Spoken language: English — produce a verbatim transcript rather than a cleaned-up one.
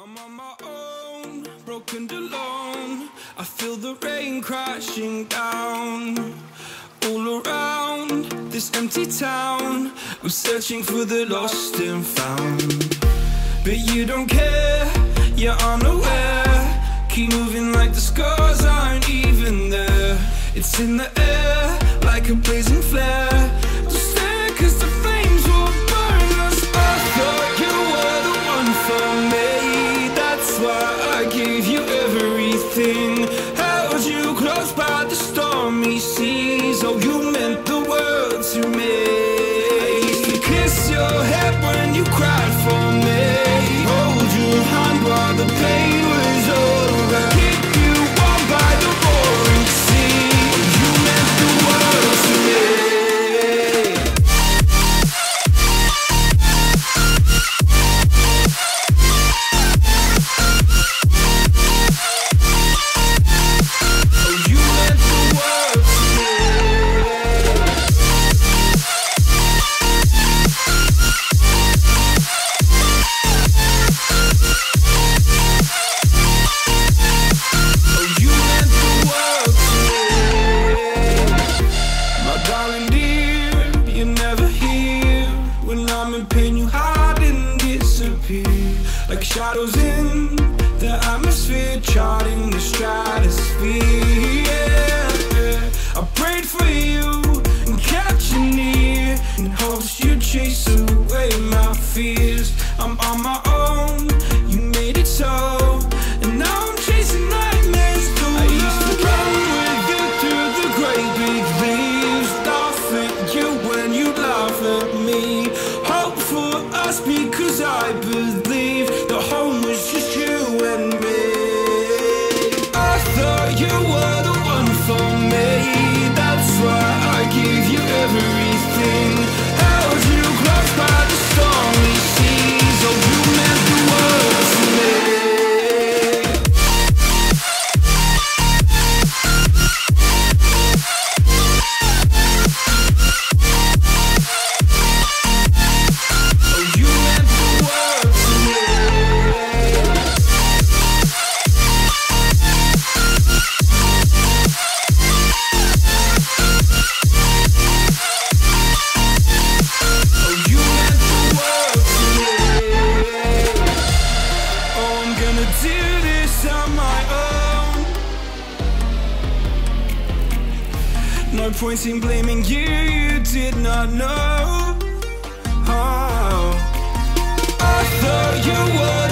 I'm on my own, broken and alone. I feel the rain crashing down all around this empty town. I'm searching for the lost and found, but you don't care, you're unaware. Keep moving like the scars aren't even there. It's in the air like a blazing flare. Don't stare cause the flames will burn us. I thought you were the one for me, that's why I gave you everything. Held you close by the stormy seas. Oh, you meant the world to me. I used to kiss your head when you cried for me, hold your hand while the pain was over, keep you warm by the roaring sea. Oh, you meant the world to me. Like shadows in the atmosphere, charting the stratosphere. Yeah. I prayed for you and kept you near in hopes you'd chase away my fears. I'm on my own, you made it so, and now I'm chasing nightmares through. I used to run with you through the great big leaves, laugh at you when you laugh at me, hope for us because I believe the home was just you and me. I thought you were the one for me, that's why I gave you everything. Held you close by the stormy seas. Oh, you meant the world to me. No point in blaming you, you did not know. Oh, I thought you were